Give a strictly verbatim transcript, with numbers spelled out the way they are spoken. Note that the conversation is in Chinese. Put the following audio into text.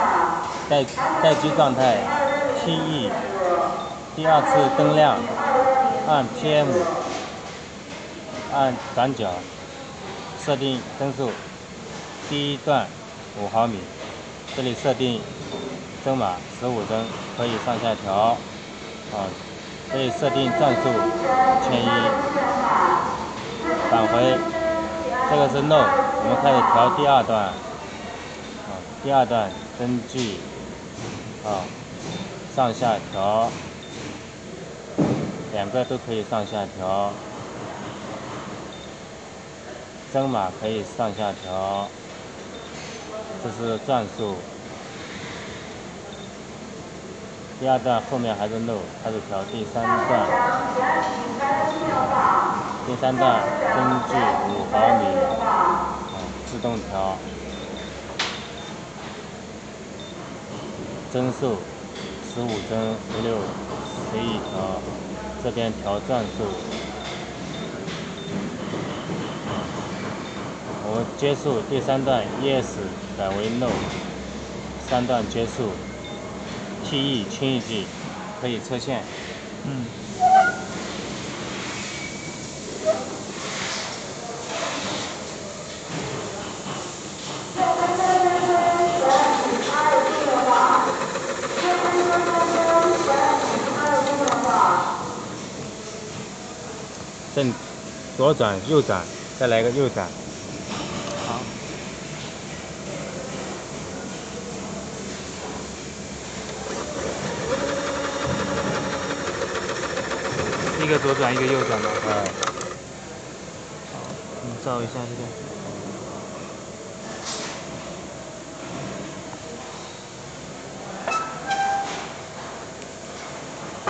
待待机状态 T E， 第二次灯亮，按 P M， 按转角，设定帧数，第一段五毫米，这里设定帧码十五帧，可以上下调，啊，可以设定转速千一，返回，这个是 No， 我们开始调第二段，啊，第二段根据啊上下调，两个都可以上下调，帧码可以上下调，这是转速。第二段后面还是 No， 开始调第三段，第三段根据五毫米，啊，自动调，帧数十五帧、十六随意调，这边调转速，我们结束第三段 Yes 改为 No， 三段结束。T E 轻一记，可以测线。 嗯。 正左转右转，再来个右转。 好。一个左转，一个右转吧。 嗯。 好，你照一下这个。